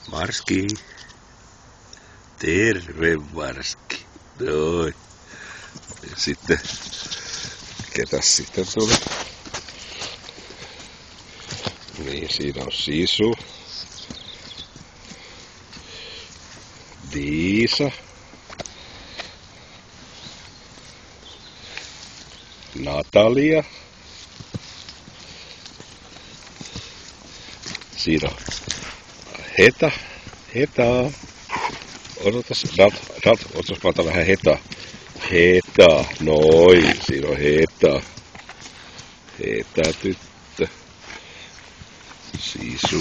Marski. Terve Marski. Noin. Ja sitten, ketäs sitten tuli? Niin, siinä on Sisu. Liisa. Natalia. Siinä on Heta. Odotas, odotas, mä otan vähän Heta. Noin, siinä on Heta. Heta tyttö. Sisu.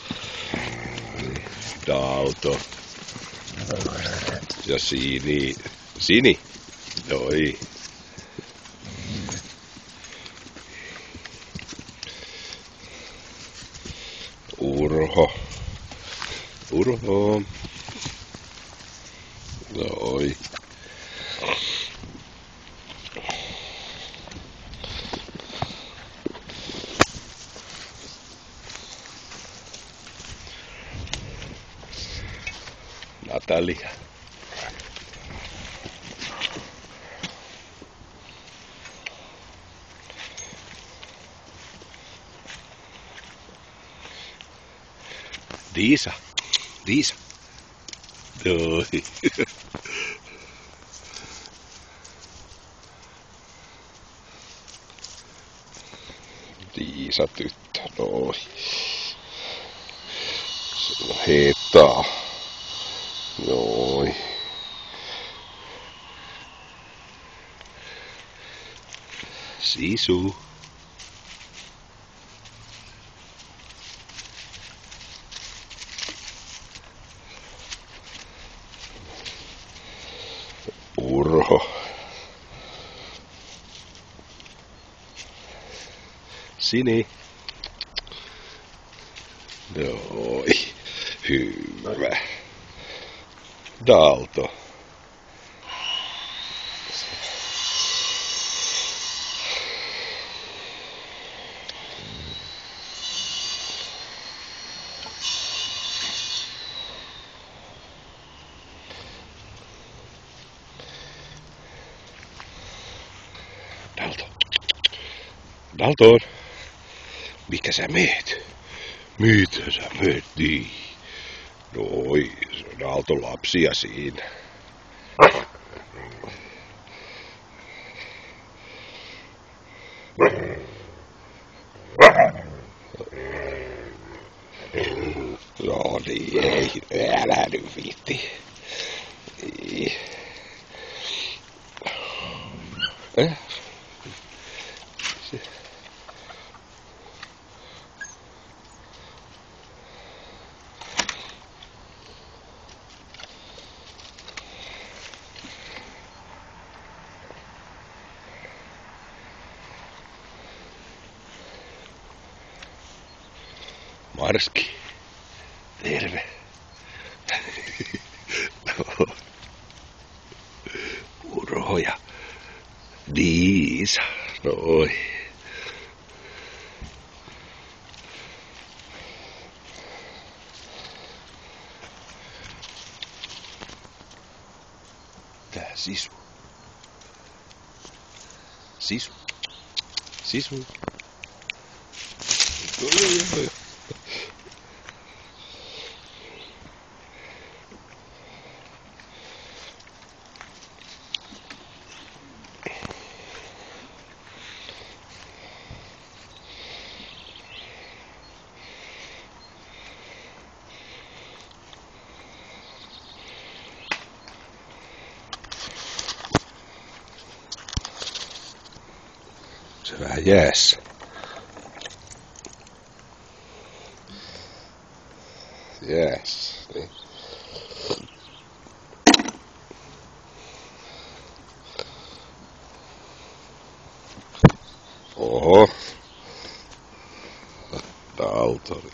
Dalton. Ja Sini. Noi. Urho. Noi. Natalia. Liisa. Noi. Liisa tyttö, noi. Heta. Noi. Sisu. Urho. Sini. Noi. Hyvä. Dalton. Dalton. Mikä sä meet? Mitä sä meet niin? Noi, Dalton lapsia siinä. No niin, ei, älä nyt viitti. Marski. Terve. Urho ja Liisa. Noi. Tää Sisu. Sisu. Se vähän jäässä. Jäässä, niin. Oho. Dalton.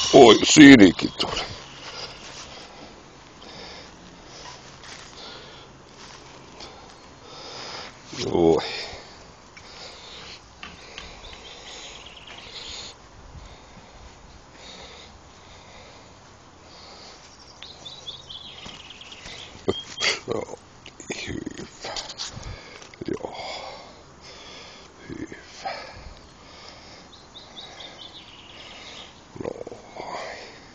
Oi, Sinikin tuli. Oi. Joo, hyvä. Joo, hyvä. Noin.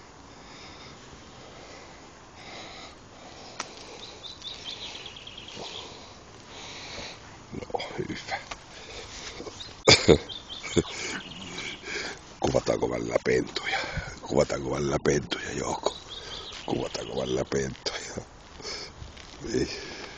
No, hyvä. Kuvataanko välillä pentuja? Kuvataanko välillä pentuja, Jouko? Kuvataanko välillä pentuja? Ei.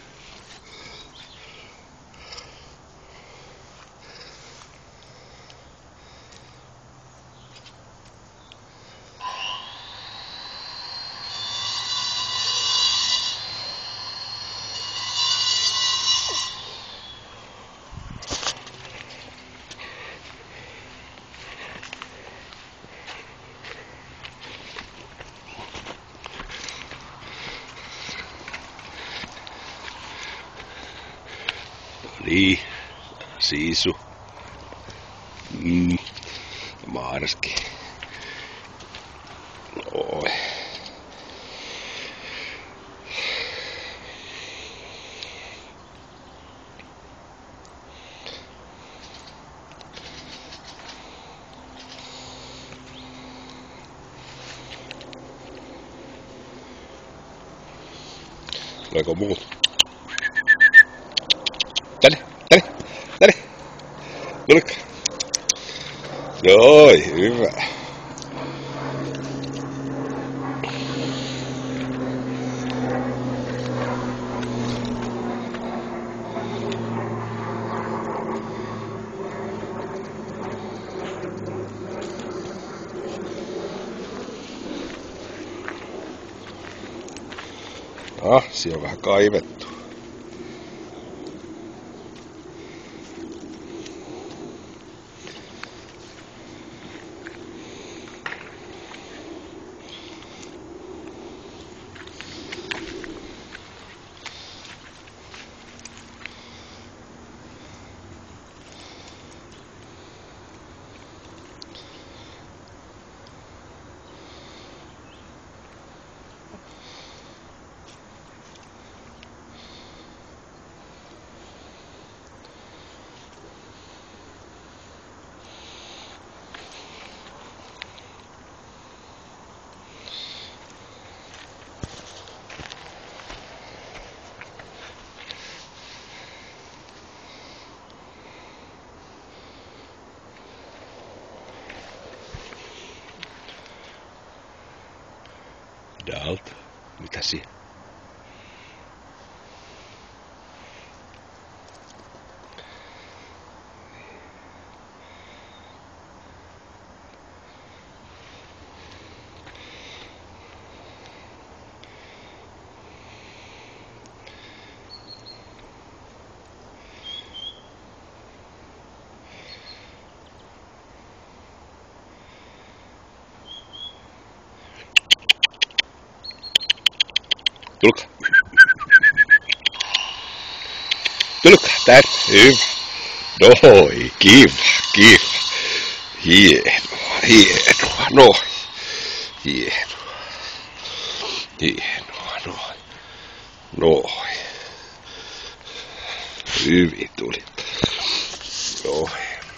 Niin, Siisu. Marski. Oi. Tuleeko muut? Tänne, tänne, tänne. Tuliko? Joo, hyvä. Siellä on vähän kaivettu. Dalt, mitä siellä? Tulkaa. Tulkaa tänne. Hyvä. Noi, kiva, kiva. Hienoa, hienoa, noin. Hienoa. Hienoa, noin. Noin. Hyvin tuli. Noin.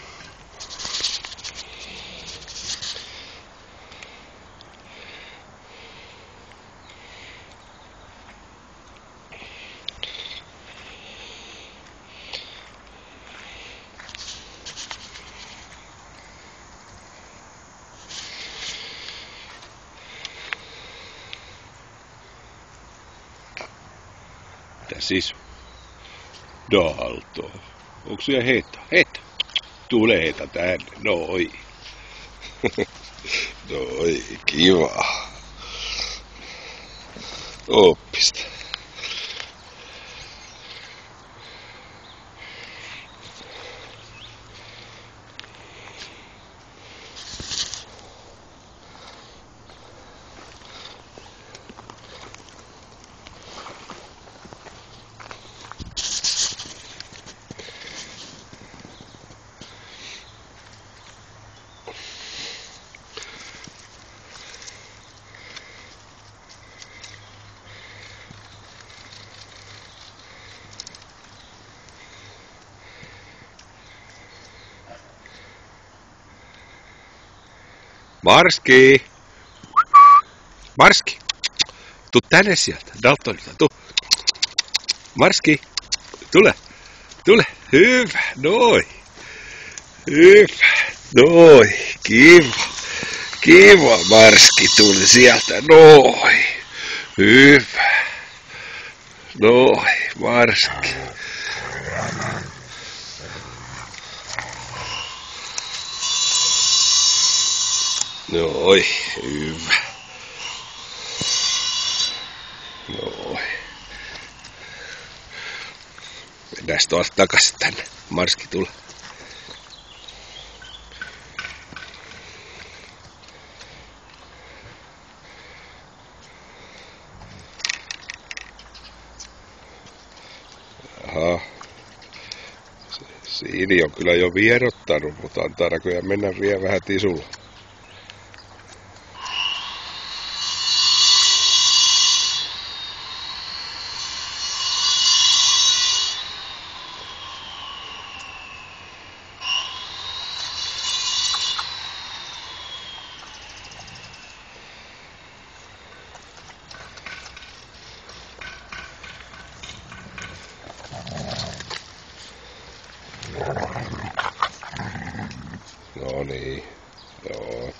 Mitä siis? Dalto. Onko siellä heitä? Heitä. Tule heitä tänne. Noi. Noi, kiva. Oppista. Marski! Marski! Tuu tänne sieltä, Daltonilta, tuu! Marski! Tule! Tule! Hyvä! Noin! Hyvä! Noin! Kiva! Kiva, Marski tuli sieltä! Noin! Hyvä! Noin, Marski! Noin, hyvä. Noin. Mennään tuolta takaisin tänne. Marski tule. Aha. Siini on kyllä jo vierottanut, mutta antaa näköjään mennä vielä vähän tisulla. No niin, joo.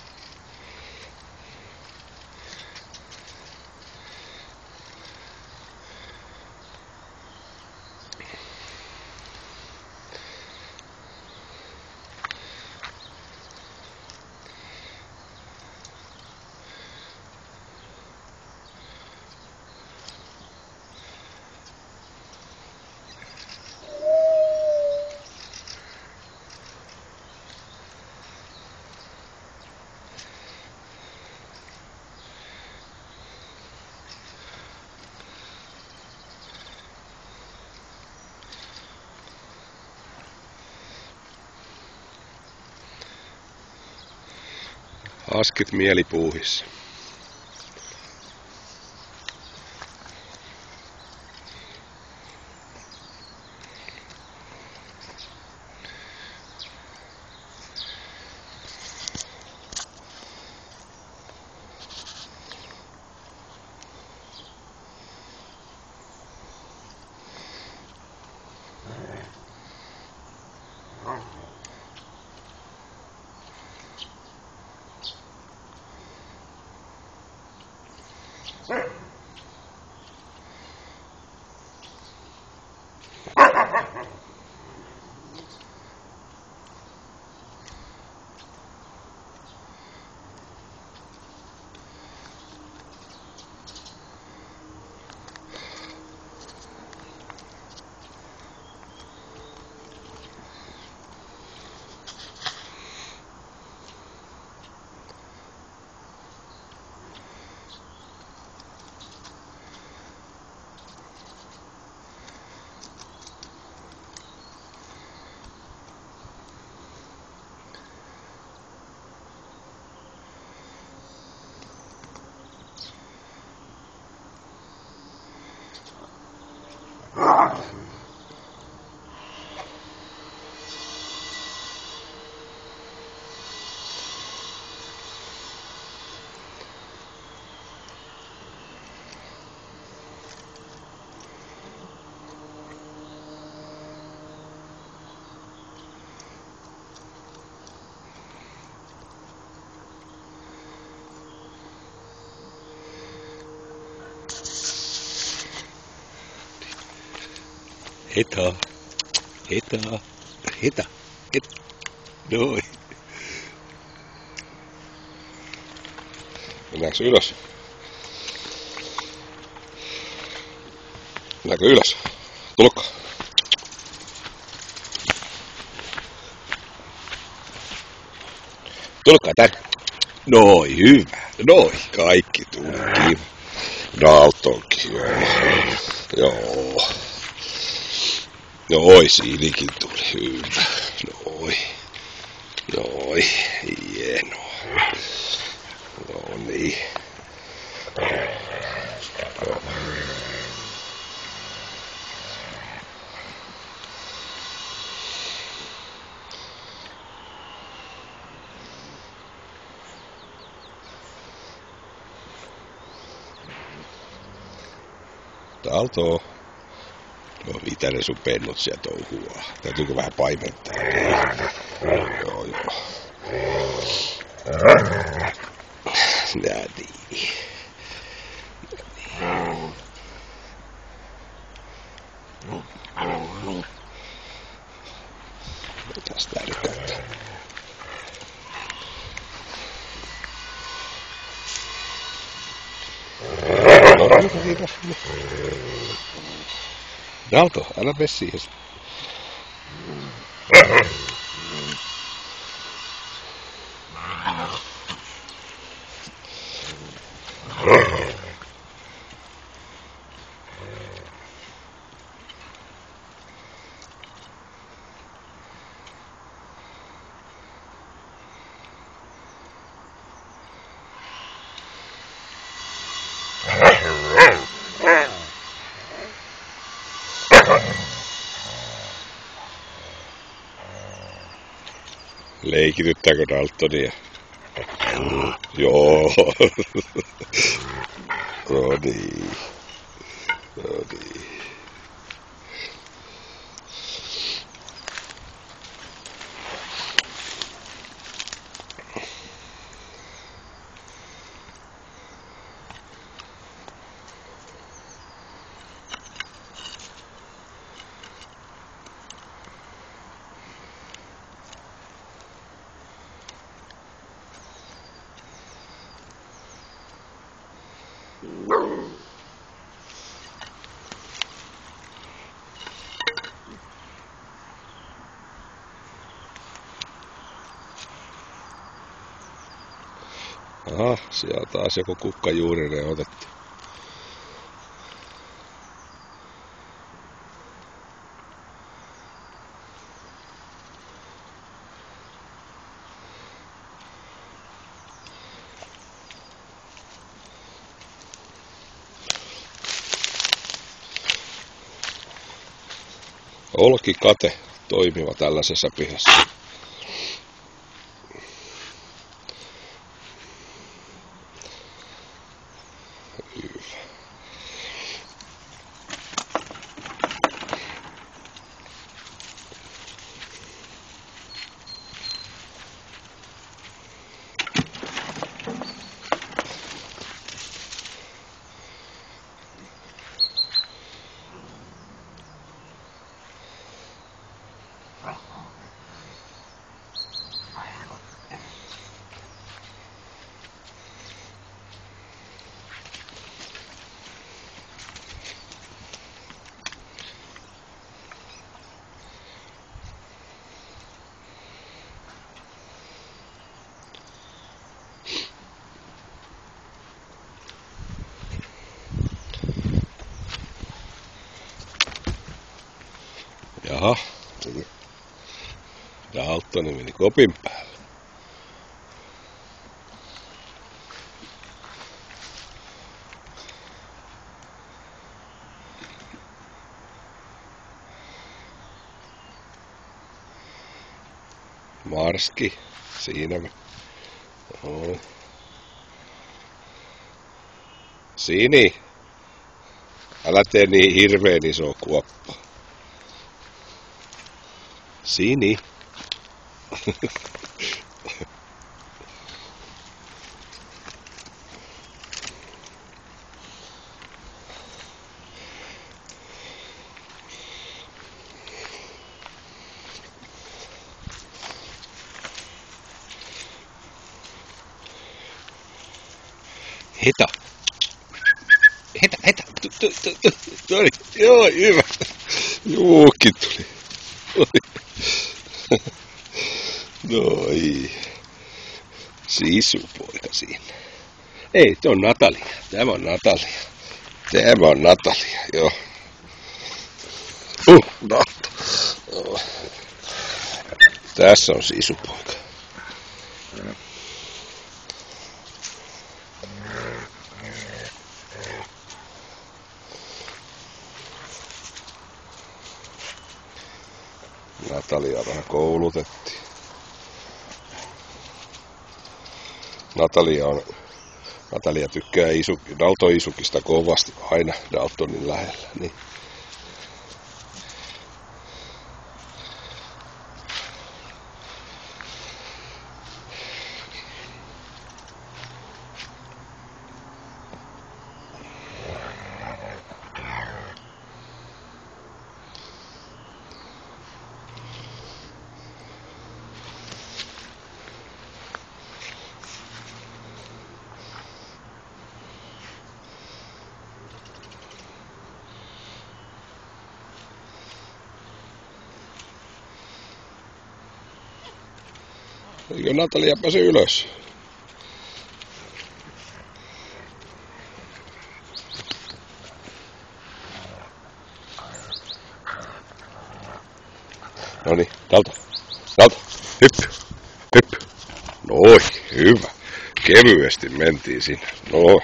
Askit mielipuuhissa. Heta, heta, heta, heta. Noin. Mennäänkö ylös? Mennäänkö ylös? Tulokka. Tulokkaa tänne. Noin, hyvä. Noin, kaikki tuli. Kiva. Daltonkin, joo. Joo. Noi, siilikin tuli hyvä. Noi. Noi. Hienoa. No niin. Aalto. No mitä ne sun pennut sieltä touhuaa? Täytyykö vähän paimentaa? Joo. Niin. Mitäs tää nyt kattaa? No, kiitos. Dalto, älä mene siihen. Leikityttääkö Daltonia? Joo. No niin. Aha, siellä taas joku kukkajuurinen otettu. Olkikate toimiva tällaisessa pihassa. Jaha, Daltoni meni kopin päälle. Marski, siinä me. Oho. Sini, älä tee niin hirveen iso kuoppa. Sini. Heta. Tuli. Joo, hyvä. Juukin tuli. Noi. Sisupoika siinä. Ei, se on Natalia. Tämä on Natalia, joo. Dalto. Tässä on sisupoika. Natalia vähän koulutettiin. Natalia on Natalia tykkää Dalton Isukista kovasti aina Daltonin lähellä. Niin. Eikö Natalia pääse ylös? Noniin, Dalton, hyppy. Noi, hyvä. Kevyesti mentiin sinne. No.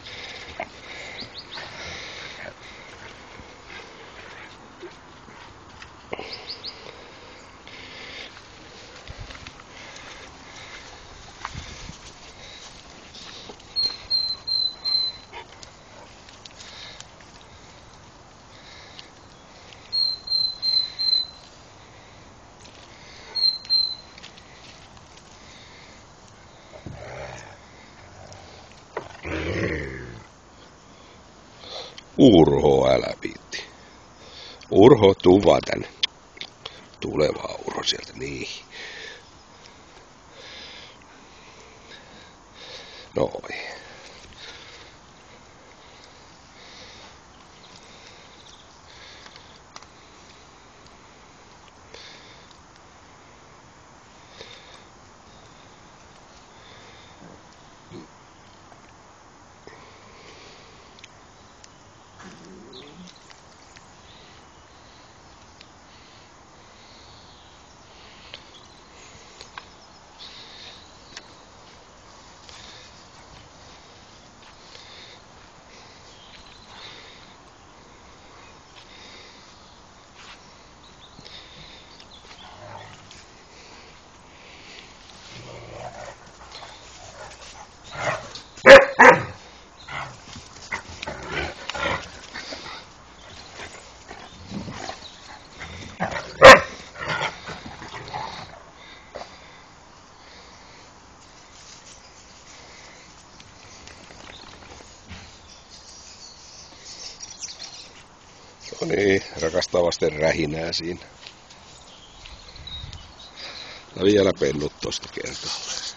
Urho, älä viitti. Urho, tuu vaan tänne. Tule vaan Urho sieltä, niin. Noin. No niin, rakastavasti rähinää siinä. Ja vielä pennut tosta kertaalleen.